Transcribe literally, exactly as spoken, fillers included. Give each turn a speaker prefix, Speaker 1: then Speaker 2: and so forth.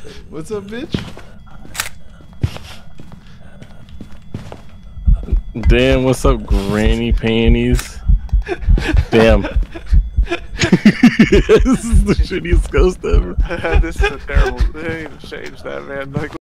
Speaker 1: What's up, bitch?
Speaker 2: Damn, what's up, granny panties? Damn. This is the shittiest ghost ever.
Speaker 3: This is a terrible thing to change that, man. Like,